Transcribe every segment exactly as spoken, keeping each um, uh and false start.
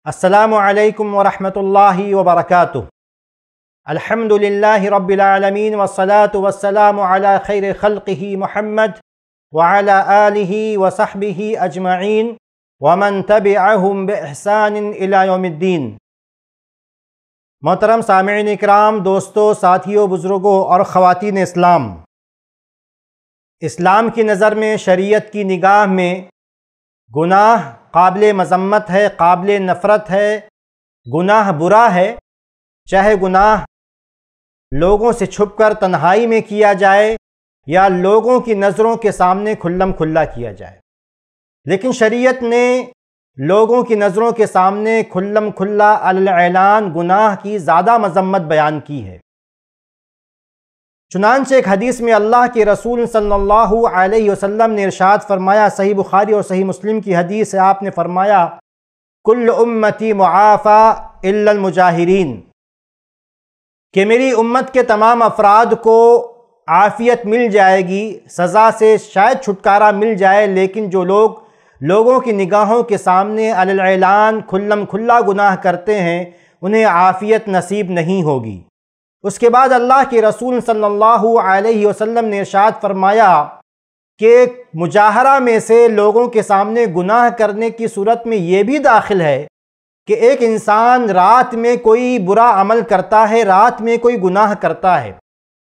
السلام علیکم ورحمۃ اللہ وبرکاتہ۔ الحمدللہ رب العالمین والصلاة والسلام علی خیر خلقہ محمد وعلی آلہ وصحبہ اجمعین ومن تبعہم بإحسان الی یوم الدین۔ محترم سامعین اکرام، دوستو، ساتھیوں، بزرگوں اور خواتین اسلام، اسلام کی نظر میں، شریعت کی نگاہ میں گناہ قابل مذمت ہے، قابل نفرت ہے، گناہ برا ہے، چاہے گناہ لوگوں سے چھپ کر تنہائی میں کیا جائے یا لوگوں کی نظروں کے سامنے کھلم کھلا کیا جائے، لیکن شریعت نے لوگوں کی نظروں کے سامنے کھلم کھلا علی الاعلان گناہ کی زیادہ مذمت بیان کی ہے۔ چنانچہ ایک حدیث میں اللہ کے رسول صلی اللہ علیہ وسلم نے ارشاد فرمایا، صحیح بخاری اور صحیح مسلم کی حدیث ہے، آپ نے فرمایا کل امتی معافی الا المجاہرین، کہ میری امت کے تمام افراد کو عافیت مل جائے گی، سزا سے شاید چھٹکارا مل جائے، لیکن جو لوگ لوگوں کی نگاہوں کے سامنے علی الاعلان کھلم کھلا گناہ کرتے ہیں انہیں عافیت نصیب نہیں ہوگی۔ اس کے بعد اللہ کے رسول صلی اللہ علیہ وسلم نے ارشاد فرمایا کہ مجاہرہ میں سے لوگوں کے سامنے گناہ کرنے کی صورت میں یہ بھی داخل ہے کہ ایک انسان رات میں کوئی برا عمل کرتا ہے، رات میں کوئی گناہ کرتا ہے،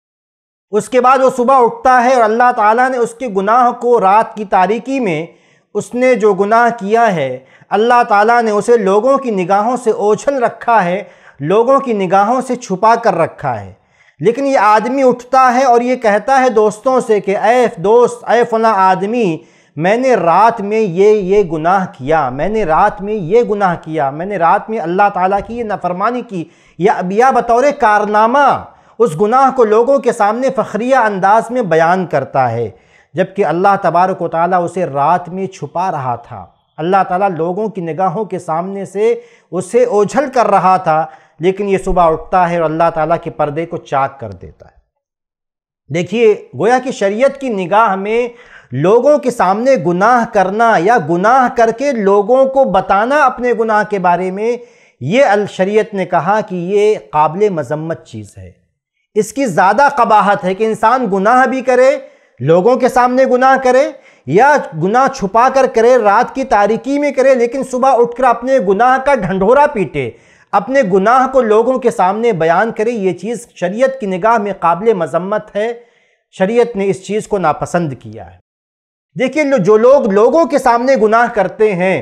اس کے بعد وہ صبح اٹھتا ہے اور اللہ تعالیٰ نے اس کے گناہ کو رات کی تاریکی میں اس نے جو گناہ کیا ہے اللہ تعالیٰ نے اسے لوگوں کی نگاہوں سے اوجھل رکھا ہے، لوگوں کی نگاہوں سے چھپا کر رکھا ہے۔ لیکن یہ آدمی اٹھتا ہے اور یہ کہتا ہے دوستوں سے کہ اے دوست، اے فلاں آدمی، میں نے رات میں یہ یہ گناہ کیا، میں نے رات میں یہ گناہ کیا، میں نے رات میں اللہ تعالیٰ کی یہ نافرمانی کی، یا یا بطور کارنامہ اس گناہ کو لوگوں کے سامنے فخریہ انداز میں بیان کرتا ہے، جبکہ اللہ تبارک و تعالیٰ اسے رات میں چھپا رہا تھا۔ اللہ تعالیٰ لوگوں کی نگاہوں کے سامنے سے اسے اوجھل کر رہا تھا، لیکن یہ صبح اٹھتا ہے اور اللہ تعالیٰ کے پردے کو چاک کر دیتا ہے۔ دیکھیے، گویا کہ شریعت کی نگاہ میں لوگوں کے سامنے گناہ کرنا یا گناہ کر کے لوگوں کو بتانا اپنے گناہ کے بارے میں، یہ شریعت نے کہا کہ یہ قابل مذمت چیز ہے۔ اس کی زیادہ قباحت ہے کہ انسان گناہ بھی کرے، لوگوں کے سامنے گناہ کرے، یا گناہ چھپا کر کرے، رات کی تاریکی میں کرے، لیکن صبح اٹھ کر اپنے گناہ کا ڈھنڈورا پیٹے، اپنے گناہ کو لوگوں کے سامنے بیان کرے۔ یہ چیز شریعت کی نگاہ میں قابل مذمت ہے، شریعت نے اس چیز کو ناپسند کیا ہے۔ دیکھیے، جو لوگ لوگوں کے سامنے گناہ کرتے ہیں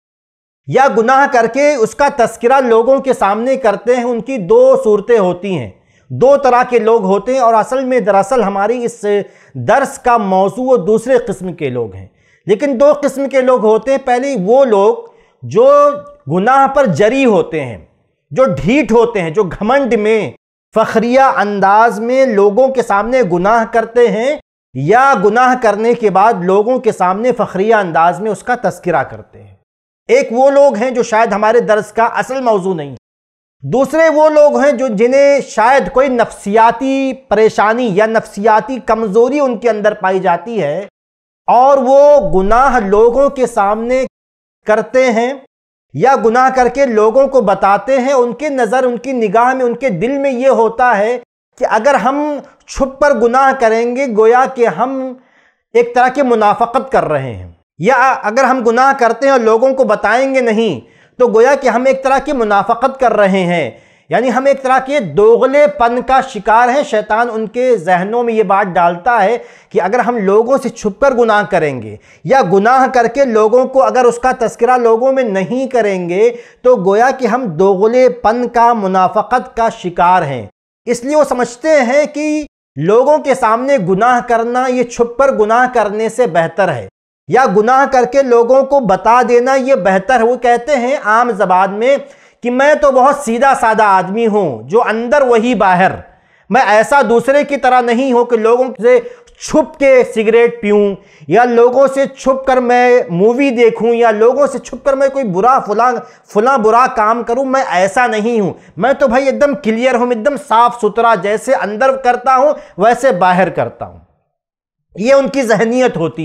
یا گناہ کر کے اس کا تذکرہ لوگوں کے سامنے کرتے ہیں، ان کی دو صورتیں ہوتی ہیں، دو طرح کے لوگ ہوتے ہیں، اور اصل میں دراصل ہماری اس درس کا موضوع دوسرے قسم کے لوگ ہیں۔ لیکن دو قسم کے لوگ ہوتے ہیں۔ پہلے وہ لوگ جو گناہ پر جری ہوتے ہیں، جو ڈھیٹ ہوتے ہیں، جو گھمنڈ میں فخریہ انداز میں لوگوں کے سامنے گناہ کرتے ہیں، یا گناہ کرنے کے بعد لوگوں کے سامنے فخریہ انداز میں اس کا تذکرہ کرتے ہیں۔ ایک وہ لوگ ہیں جو شاید ہمارے درس کا اصل موضوع نہیں، دوسرے وہ لوگ ہیں جو جنہیں شاید کوئی نفسیاتی پریشانی یا نفسیاتی کمزوری ان کے اندر پائی جاتی ہے، اور وہ گناہ لوگوں کے سامنے کرتے ہیں یا گناہ کر کے لوگوں کو بتاتے ہیں۔ ان کے نظر، ان کی نگاہ میں، ان کے دل میں یہ ہوتا ہے کہ اگر ہم چھپ پر گناہ کریں گے گویا کہ ہم ایک طرح کی منافقت کر رہے ہیں، یا اگر ہم گناہ کرتے ہیں اور لوگوں کو بتائیں گے نہیں تو گویا کہ ہم ایک طرح کی منافقت کر رہے ہیں، یعنی ہم ایک طرح کے دوغلے پن کا شکار ہیں۔ شیطان ان کے ذہنوں میں یہ بات ڈالتا ہے کہ اگر ہم لوگوں سے چھپ کر گناہ کریں گے یا گناہ کر کے لوگوں کو اگر اس کا تذکرہ لوگوں میں نہیں کریں گے تو گویا کہ ہم دوغلے پن کا، منافقت کا شکار ہیں۔ اس لیے وہ سمجھتے ہیں کہ لوگوں کے سامنے گناہ کرنا یہ چھپ پر گناہ کرنے سے بہتر ہے، یا گناہ کر کے لوگوں کو بتا دینا یہ بہتر ہے۔ وہ کہتے ہیں عام زبان میں کہ میں تو بہت سیدھا سادہ آدمی ہوں، جو اندر وہی باہر، میں ایسا دوسرے کی طرح نہیں ہوں کہ لوگوں سے چھپ کے سگریٹ پیوں، یا لوگوں سے چھپ کر میں مووی دیکھوں، یا لوگوں سے چھپ کر میں کوئی برا فلاں فلاں برا کام کروں۔ میں ایسا نہیں ہوں، میں تو بھائی ایک دم کلیئر ہوں، ایک دم صاف ستھرا، جیسے اندر کرتا ہوں ویسے باہر کرتا ہوں۔ یہ ان کی ذہنیت ہوتی ہے۔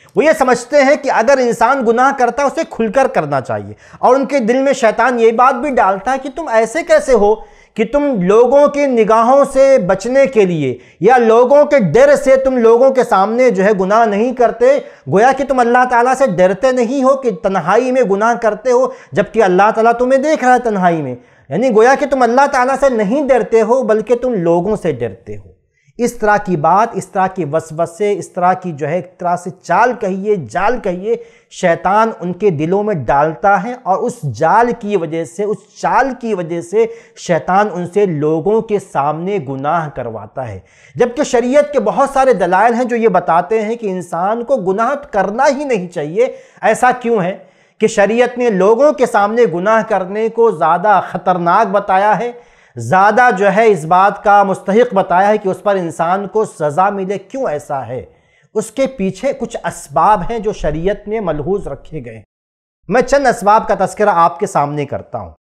وہ یہ سمجھتے ہیں کہ اگر انسان گناہ کرتا ہے اسے کھل کر کرنا چاہیے، اور ان کے دل میں شیطان یہ بات بھی ڈالتا ہے کہ تم ایسے کیسے ہو کہ تم لوگوں کی نگاہوں سے بچنے کے لیے یا لوگوں کے ڈر سے تم لوگوں کے سامنے جو ہے گناہ نہیں کرتے، گویا کہ تم اللہ تعالیٰ سے ڈرتے نہیں ہو کہ تنہائی میں گناہ کرتے ہو جبکہ اللہ تعالیٰ تمہیں دیکھ رہا ہے تنہائی میں، یعنی گویا کہ تم اللہ تعالیٰ سے نہیں ڈرتے ہو بلکہ تم لوگوں سے ڈرتے ہو۔ اس طرح کی بات، اس طرح کی وسوسے، اس طرح کی جو ہے ایک طرح سے چال کہیے، جال کہیے، شیطان ان کے دلوں میں ڈالتا ہے، اور اس جال کی وجہ سے، اس چال کی وجہ سے شیطان ان سے لوگوں کے سامنے گناہ کرواتا ہے، جبکہ شریعت کے بہت سارے دلائل ہیں جو یہ بتاتے ہیں کہ انسان کو گناہ کرنا ہی نہیں چاہیے۔ ایسا کیوں ہے کہ شریعت نے لوگوں کے سامنے گناہ کرنے کو زیادہ خطرناک بتایا ہے، زیادہ جو ہے اس بات کا مستحق بتایا ہے کہ اس پر انسان کو سزا ملے؟ کیوں ایسا ہے؟ اس کے پیچھے کچھ اسباب ہیں جو شریعت میں ملحوظ رکھے گئے ہیں۔ میں چند اسباب کا تذکرہ آپ کے سامنے کرتا ہوں۔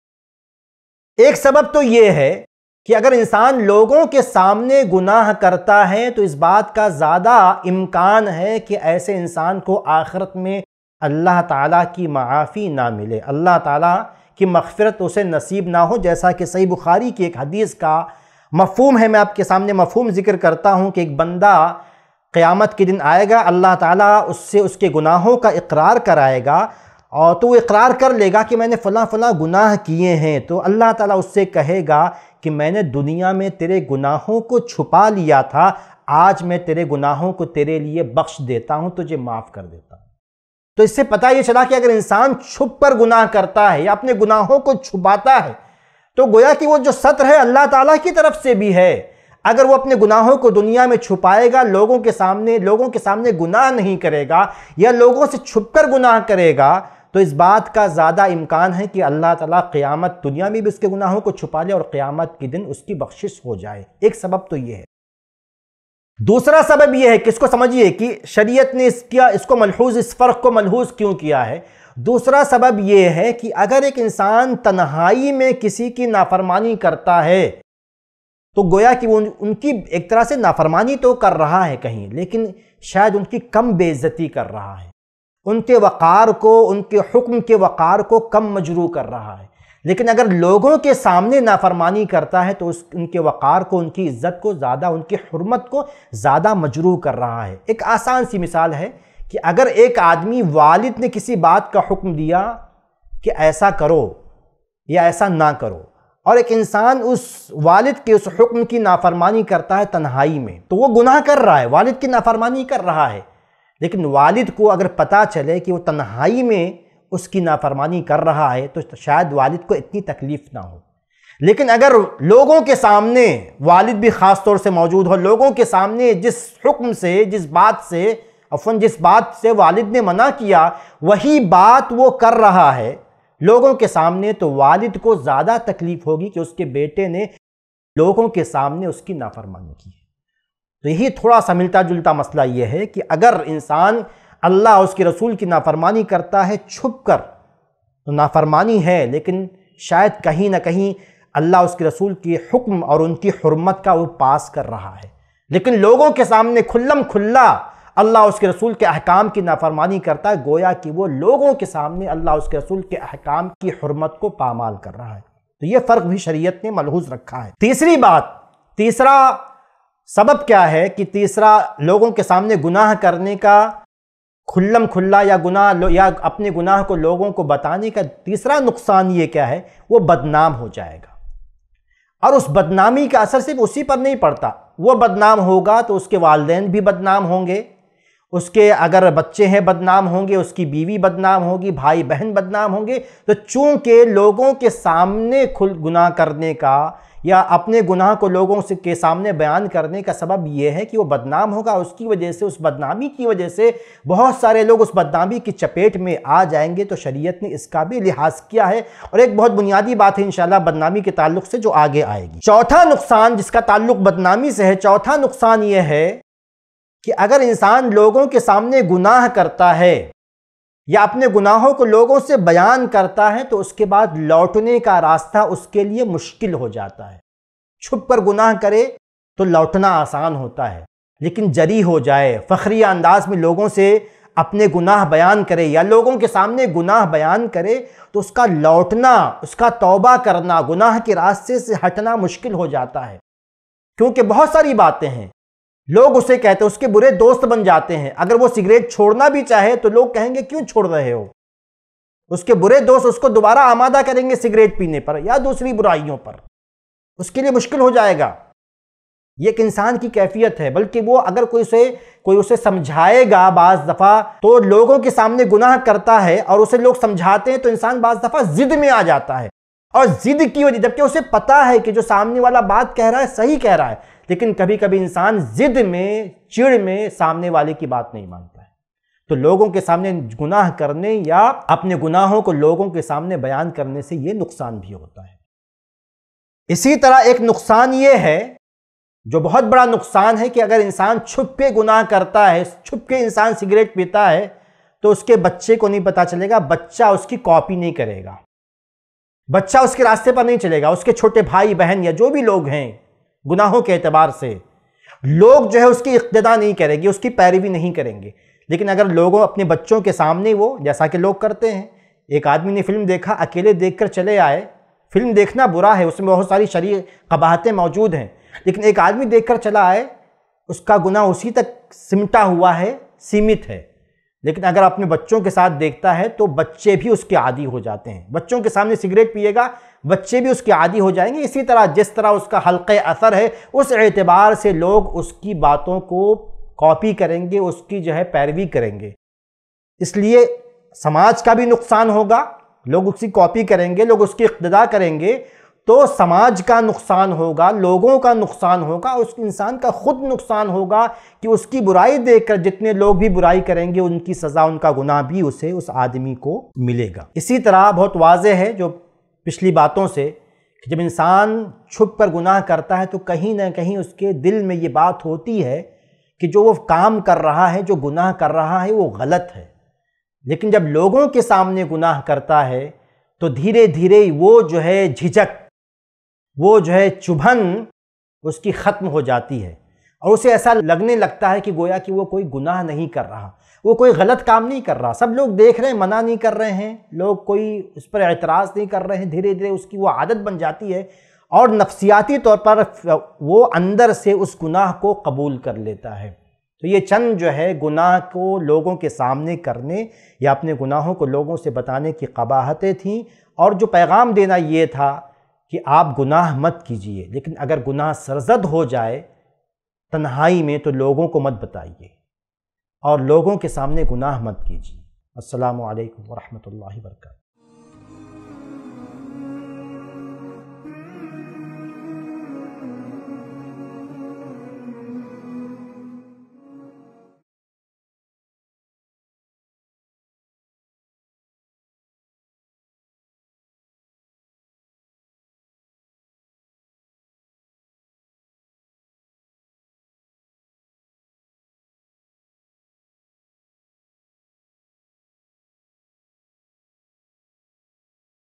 ایک سبب تو یہ ہے کہ اگر انسان لوگوں کے سامنے گناہ کرتا ہے تو اس بات کا زیادہ امکان ہے کہ ایسے انسان کو آخرت میں اللہ تعالیٰ کی معافی نہ ملے، اللہ تعالیٰ کی مغفرت اسے نصیب نہ ہو، جیسا کہ صحیح بخاری کی ایک حدیث کا مفہوم ہے۔ میں آپ کے سامنے مفہوم ذکر کرتا ہوں کہ ایک بندہ قیامت کے دن آئے گا، اللہ تعالیٰ اس سے اس کے گناہوں کا اقرار کرائے گا، اور تو وہ اقرار کر لے گا کہ میں نے فلاں فلاں گناہ کیے ہیں، تو اللہ تعالیٰ اس سے کہے گا کہ میں نے دنیا میں تیرے گناہوں کو چھپا لیا تھا، آج میں تیرے گناہوں کو تیرے لیے بخش دیتا ہوں، تجھے معاف کر دیتا ہوں۔ تو اس سے پتہ یہ چلا کہ اگر انسان چھپ کر گناہ کرتا ہے یا اپنے گناہوں کو چھپاتا ہے تو گویا کہ وہ جو ستر ہے اللہ تعالیٰ کی طرف سے بھی ہے۔ اگر وہ اپنے گناہوں کو دنیا میں چھپائے گا، لوگوں کے سامنے لوگوں کے سامنے گناہ نہیں کرے گا یا لوگوں سے چھپ کر گناہ کرے گا، تو اس بات کا زیادہ امکان ہے کہ اللہ تعالیٰ قیامت دنیا میں بھی اس کے گناہوں کو چھپا لے اور قیامت کے دن اس کی بخشش ہو جائے۔ ایک سبب تو یہ ہے۔ دوسرا سبب یہ ہے کہ اس کو سمجھیے کہ شریعت نے اس کیا اس کو ملحوظ اس فرق کو ملحوظ کیوں کیا ہے۔ دوسرا سبب یہ ہے کہ اگر ایک انسان تنہائی میں کسی کی نافرمانی کرتا ہے تو گویا کہ وہ ان کی ایک طرح سے نافرمانی تو کر رہا ہے کہیں، لیکن شاید ان کی کم بے عزتی کر رہا ہے، ان کے وقار کو، ان کے حکم کے وقار کو کم مجروح کر رہا ہے۔ لیکن اگر لوگوں کے سامنے نافرمانی کرتا ہے تو اس ان کے وقار کو، ان کی عزت کو زیادہ، ان کی حرمت کو زیادہ مجروح کر رہا ہے۔ ایک آسان سی مثال ہے کہ اگر ایک آدمی، والد نے کسی بات کا حکم دیا کہ ایسا کرو یا ایسا نہ کرو، اور ایک انسان اس والد کے اس حکم کی نافرمانی کرتا ہے تنہائی میں، تو وہ گناہ کر رہا ہے، والد کی نافرمانی کر رہا ہے۔ لیکن والد کو اگر پتہ چلے کہ وہ تنہائی میں اس کی نافرمانی کر رہا ہے تو شاید والد کو اتنی تکلیف نہ ہو۔ لیکن اگر لوگوں کے سامنے، والد بھی خاص طور سے موجود ہو، لوگوں کے سامنے جس حکم سے، جس بات سے عفواً جس بات سے والد نے منع کیا وہی بات وہ کر رہا ہے لوگوں کے سامنے، تو والد کو زیادہ تکلیف ہوگی کہ اس کے بیٹے نے لوگوں کے سامنے اس کی نافرمانی کی ہے۔ تو یہی تھوڑا سا ملتا جلتا مسئلہ یہ ہے کہ اگر انسان اللہ اور اس کے رسول کی نافرمانی کرتا ہے چھپ کر تو نافرمانی ہے، لیکن شاید کہیں نہ کہیں اللہ اس کے رسول کی حکم اور ان کی حرمت کا وہ پاس کر رہا ہے۔ لیکن لوگوں کے سامنے کھلم کھلا اللہ اس کے رسول کے احکام کی نافرمانی کرتا ہے، گویا کہ وہ لوگوں کے سامنے اللہ اس کے رسول کے احکام کی حرمت کو پامال کر رہا ہے۔ تو یہ فرق بھی شریعت نے ملحوظ رکھا ہے۔ تیسری بات، تیسرا سبب کیا ہے کہ تیسرا لوگوں کے سامنے گناہ کرنے کا، کھلم کھلا یا گناہ یا اپنے گناہ کو لوگوں کو بتانے کا تیسرا نقصان یہ کیا ہے؟ وہ بدنام ہو جائے گا، اور اس بدنامی کا اثر صرف اسی پر نہیں پڑتا، وہ بدنام ہوگا تو اس کے والدین بھی بدنام ہوں گے، اس کے اگر بچے ہیں بدنام ہوں گے، اس کی بیوی بدنام ہوگی، بھائی بہن بدنام ہوں گے۔ تو چونکہ لوگوں کے سامنے کھل گناہ کرنے کا یا اپنے گناہ کو لوگوں سے کے سامنے بیان کرنے کا سبب یہ ہے کہ وہ بدنام ہوگا، اس کی وجہ سے، اس بدنامی کی وجہ سے بہت سارے لوگ اس بدنامی کی چپیٹ میں آ جائیں گے۔ تو شریعت نے اس کا بھی لحاظ کیا ہے، اور ایک بہت بنیادی بات ہے انشاءاللہ بدنامی کے تعلق سے جو آگے آئے گی۔ چوتھا نقصان جس کا تعلق بدنامی سے ہے، چوتھا نقصان یہ ہے کہ اگر انسان لوگوں کے سامنے گناہ کرتا ہے یا اپنے گناہوں کو لوگوں سے بیان کرتا ہے تو اس کے بعد لوٹنے کا راستہ اس کے لیے مشکل ہو جاتا ہے۔ چھپ کر گناہ کرے تو لوٹنا آسان ہوتا ہے، لیکن جری ہو جائے، فخریہ انداز میں لوگوں سے اپنے گناہ بیان کرے یا لوگوں کے سامنے گناہ بیان کرے تو اس کا لوٹنا، اس کا توبہ کرنا، گناہ کے راستے سے ہٹنا مشکل ہو جاتا ہے، کیونکہ بہت ساری باتیں ہیں لوگ اسے کہتے ہیں، اس کے برے دوست بن جاتے ہیں۔ اگر وہ سگریٹ چھوڑنا بھی چاہے تو لوگ کہیں گے کیوں چھوڑ رہے ہو؟ اس کے برے دوست اس کو دوبارہ آمادہ کریں گے سگریٹ پینے پر یا دوسری برائیوں پر، اس کے لیے مشکل ہو جائے گا۔ یہ ایک انسان کی کیفیت ہے، بلکہ وہ اگر کوئی اسے کوئی اسے سمجھائے گا بعض دفعہ تو لوگوں کے سامنے گناہ کرتا ہے اور اسے لوگ سمجھاتے ہیں تو انسان بعض دفعہ ضد میں آ جاتا ہے، اور ضد کی وجہ جبکہ اسے پتا ہے کہ جو سامنے والا بات کہہ رہا ہے صحیح کہہ رہا ہے، لیکن کبھی کبھی انسان ضد میں، چڑ میں سامنے والے کی بات نہیں مانتا ہے۔ تو لوگوں کے سامنے گناہ کرنے یا اپنے گناہوں کو لوگوں کے سامنے بیان کرنے سے یہ نقصان بھی ہوتا ہے۔ اسی طرح ایک نقصان یہ ہے، جو بہت بڑا نقصان ہے، کہ اگر انسان چھپ کے گناہ کرتا ہے، چھپ کے انسان سگریٹ پیتا ہے تو اس کے بچے کو نہیں پتا چلے گا، بچہ اس کی کاپی نہیں کرے گا، بچہ اس کے راستے پر نہیں چلے گا، اس کے چھوٹے بھائی بہن یا جو بھی لوگ ہیں گناہوں کے اعتبار سے لوگ جو ہے اس کی اقتداء نہیں کریں گے، اس کی پیروی نہیں کریں گے۔ لیکن اگر لوگوں اپنے بچوں کے سامنے وہ جیسا کہ لوگ کرتے ہیں، ایک آدمی نے فلم دیکھا، اکیلے دیکھ کر چلے آئے، فلم دیکھنا برا ہے، اس میں بہت ساری شرعی قباحتیں موجود ہیں، لیکن ایک آدمی دیکھ کر چلا آئے، اس کا گناہ اسی تک سمٹا ہوا ہے، سیمت ہے۔ لیکن اگر اپنے بچوں کے ساتھ دیکھتا ہے تو بچے بھی اس کے عادی ہو جاتے ہیں، بچوں کے سامنے سگریٹ پیے گا، بچے بھی اس کے عادی ہو جائیں گے۔ اسی طرح جس طرح اس کا حلقہ اثر ہے، اس اعتبار سے لوگ اس کی باتوں کو کاپی کریں گے، اس کی جو ہے پیروی کریں گے۔ اس لیے سماج کا بھی نقصان ہوگا، لوگ اس کی کاپی کریں گے، لوگ اس کی اقتداء کریں گے تو سماج کا نقصان ہوگا، لوگوں کا نقصان ہوگا، اس انسان کا خود نقصان ہوگا کہ اس کی برائی دیکھ کر جتنے لوگ بھی برائی کریں گے ان کی سزا، ان کا گناہ بھی اسے، اس آدمی کو ملے گا۔ اسی طرح بہت واضح ہے جو پچھلی باتوں سے کہ جب انسان چھپ کر گناہ کرتا ہے تو کہیں نہ کہیں اس کے دل میں یہ بات ہوتی ہے کہ جو وہ کام کر رہا ہے، جو گناہ کر رہا ہے وہ غلط ہے، لیکن جب لوگوں کے سامنے گناہ کرتا ہے تو دھیرے دھیرے وہ جو ہے جھجک، وہ جو ہے چبھن اس کی ختم ہو جاتی ہے، اور اسے ایسا لگنے لگتا ہے کہ گویا کہ وہ کوئی گناہ نہیں کر رہا، وہ کوئی غلط کام نہیں کر رہا، سب لوگ دیکھ رہے ہیں، منع نہیں کر رہے ہیں، لوگ کوئی اس پر اعتراض نہیں کر رہے ہیں، دھیرے دھیرے اس کی وہ عادت بن جاتی ہے اور نفسیاتی طور پر وہ اندر سے اس گناہ کو قبول کر لیتا ہے۔ تو یہ چند جو ہے گناہ کو لوگوں کے سامنے کرنے یا اپنے گناہوں کو لوگوں سے بتانے کی قباحتیں تھیں، اور جو پیغام دینا یہ تھا کہ آپ گناہ مت کیجئے، لیکن اگر گناہ سرزد ہو جائے تنہائی میں تو لوگوں کو مت بتائیے اور لوگوں کے سامنے گناہ مت کیجئے۔ السلام علیکم ورحمۃ اللہ وبرکاتہ۔